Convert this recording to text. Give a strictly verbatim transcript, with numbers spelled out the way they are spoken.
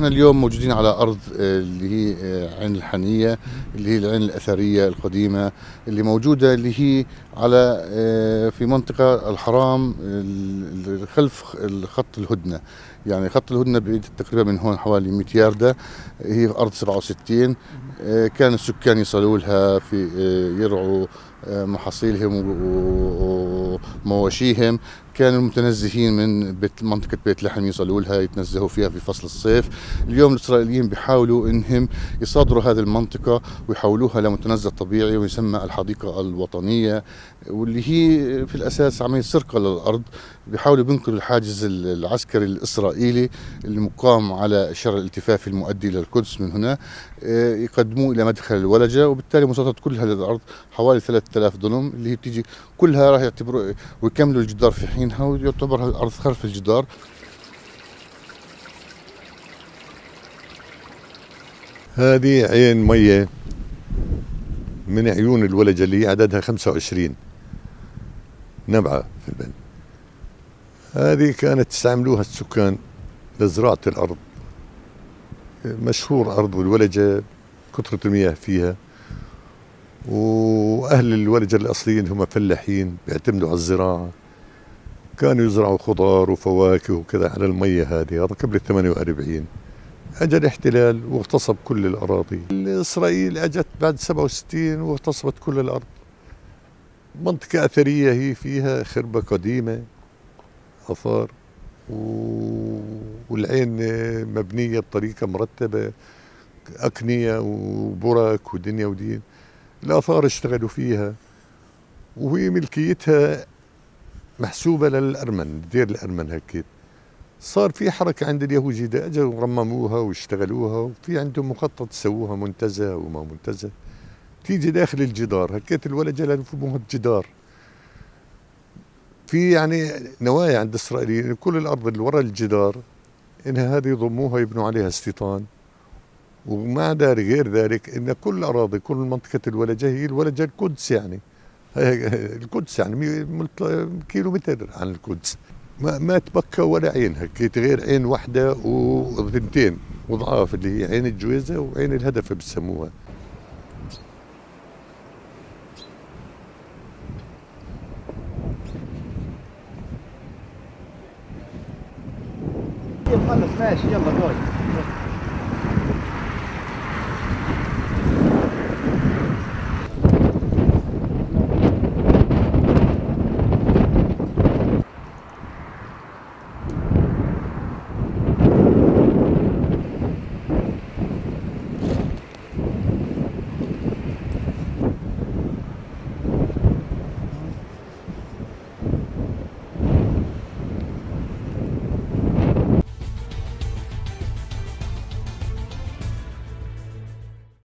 احنا اليوم موجودين على ارض آه، اللي هي آه، عين الحنيه، اللي هي العين الاثريه القديمه اللي موجوده، اللي هي على آه، في منطقه الحرام ال- خلف خط الهدنه. يعني خط الهدنه بعيد تقريبا من هون حوالي مئة ياردة. هي ارض سبعة وستين. آه، كان السكان يصلوا لها في آه، يرعوا آه، محاصيلهم و- ومواشيهم. كانوا المتنزهين من بيت منطقة بيت لحم يصلوا لها يتنزهوا فيها في فصل الصيف. اليوم الإسرائيليين بيحاولوا إنهم يصادروا هذه المنطقة ويحولوها لمتنزه طبيعي ويسمى الحديقة الوطنية، واللي هي في الأساس عملية سرقة للأرض. بيحاولوا بينقلوا الحاجز العسكري الإسرائيلي اللي مقام على الشارع الالتفافي المؤدي إلى القدس من هنا، آه، يقدموه إلى مدخل الولجة، وبالتالي مساطرة كل هذه الأرض حوالي ثلاثة آلاف دونم اللي هي بتيجي كلها راح يعتبروا ويكملوا الجدار في حينها، ويعتبر الأرض خلف الجدار. هذه عين مية من عيون الولجة اللي هي عددها خمسة وعشرين نبعة في البلد. هذه كانت تستعملوها السكان لزراعة الأرض. مشهور أرض الولجة كثرة المياه فيها، وأهل الولجة الأصليين هم فلاحين بيعتمدوا على الزراعة. كانوا يزرعوا خضار وفواكه وكذا على المية هذه. هذا قبل ثمانية وأربعين اجى الاحتلال واغتصب كل الاراضي. اسرائيل اجت بعد سبعة وستين واغتصبت كل الارض. منطقة اثرية هي، فيها خربة قديمة اثار، والعين مبنية بطريقة مرتبة، اقنية وبرك ودنيا ودين. الاثار اشتغلوا فيها، وهي ملكيتها محسوبة للارمن، دير الارمن هكيت. صار في حركة عند اليهوذية، اجوا رمموها واشتغلوها، وفي عندهم مخطط يسووها منتزه وما منتزه. تيجي داخل الجدار هكيت الولجة لنفهموها الجدار. في يعني نوايا عند الاسرائيليين كل الارض اللي ورا الجدار انها هذه يضموها يبنوا عليها استيطان. ومع ذلك غير ذلك ان كل الاراضي، كل منطقة الولجة هي الولجة القدس، يعني القدس يعني كيلو متر عن القدس. ما ما تبكى ولا عين هكيت، غير عين واحدة وثنتين وضعاف اللي هي عين الجويزة وعين الهدفة بسموها. خلص ماشي، يلا جوي.